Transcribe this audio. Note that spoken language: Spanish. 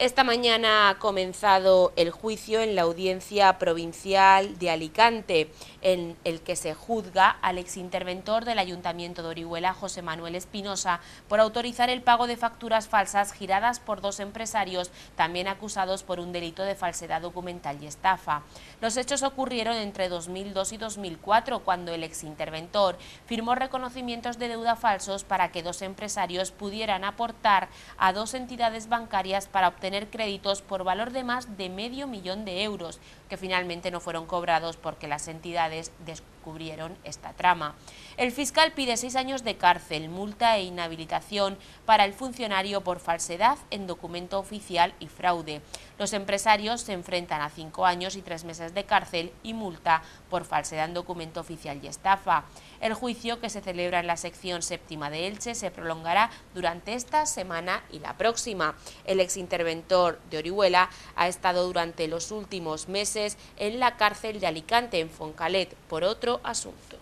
Esta mañana ha comenzado el juicio en la Audiencia Provincial de Alicante, en el que se juzga al exinterventor del Ayuntamiento de Orihuela, José Manuel Espinosa, por autorizar el pago de facturas falsas giradas por dos empresarios, también acusados por un delito de falsedad documental y estafa. Los hechos ocurrieron entre 2002 y 2004, cuando el exinterventor firmó reconocimientos de deuda falsos para que dos empresarios pudieran aportar a dos entidades bancarias para obtener créditos por valor de más de $500.000 de euros, que finalmente no fueron cobrados porque las entidades descubrieron esta trama. El fiscal pide 6 años de cárcel, multa e inhabilitación para el funcionario por falsedad en documento oficial y fraude. Los empresarios se enfrentan a 5 años y 3 meses de cárcel y multa por falsedad en documento oficial y estafa. El juicio, que se celebra en la sección séptima de Elche, se prolongará durante esta semana y la próxima. El exinterventor de Orihuela ha estado durante los últimos meses en la cárcel de Alicante, en Foncalet, por otro asunto.